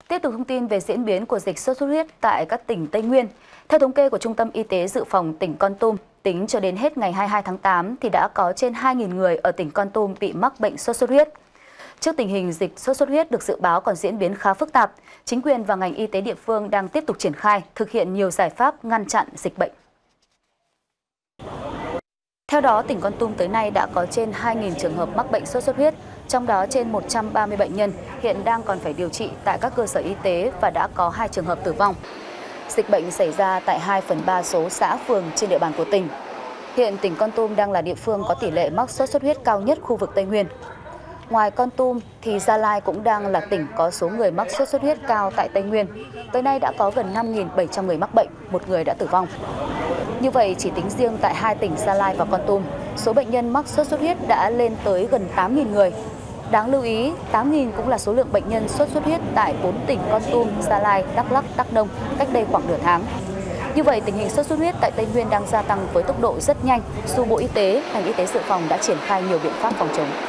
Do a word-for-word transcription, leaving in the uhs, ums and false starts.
Tiếp tục thông tin về diễn biến của dịch sốt xuất huyết tại các tỉnh Tây Nguyên. Theo thống kê của Trung tâm Y tế Dự phòng tỉnh Kon Tum, tính cho đến hết ngày hai mươi hai tháng tám thì đã có trên hai nghìn người ở tỉnh Kon Tum bị mắc bệnh sốt xuất huyết. Trước tình hình dịch sốt xuất huyết được dự báo còn diễn biến khá phức tạp, chính quyền và ngành y tế địa phương đang tiếp tục triển khai, thực hiện nhiều giải pháp ngăn chặn dịch bệnh. Theo đó, tỉnh Kon Tum tới nay đã có trên hai nghìn trường hợp mắc bệnh sốt xuất huyết, trong đó trên một trăm ba mươi bệnh nhân hiện đang còn phải điều trị tại các cơ sở y tế và đã có hai trường hợp tử vong. Dịch bệnh xảy ra tại hai phần ba số xã phường trên địa bàn của tỉnh. Hiện tỉnh Kon Tum đang là địa phương có tỷ lệ mắc sốt xuất huyết cao nhất khu vực Tây Nguyên. Ngoài Kon Tum thì Gia Lai cũng đang là tỉnh có số người mắc sốt xuất huyết cao tại Tây Nguyên. Tới nay đã có gần năm nghìn bảy trăm người mắc bệnh, một người đã tử vong. Như vậy, chỉ tính riêng tại hai tỉnh Gia Lai và Kon Tum, số bệnh nhân mắc sốt xuất huyết đã lên tới gần tám nghìn người. Đáng lưu ý, tám nghìn cũng là số lượng bệnh nhân sốt xuất huyết tại bốn tỉnh Kon Tum, Gia Lai, Đắk Lắk, Đắk Nông cách đây khoảng nửa tháng. Như vậy, tình hình sốt xuất huyết tại Tây Nguyên đang gia tăng với tốc độ rất nhanh, dù Bộ Y tế, ngành y tế dự phòng đã triển khai nhiều biện pháp phòng chống.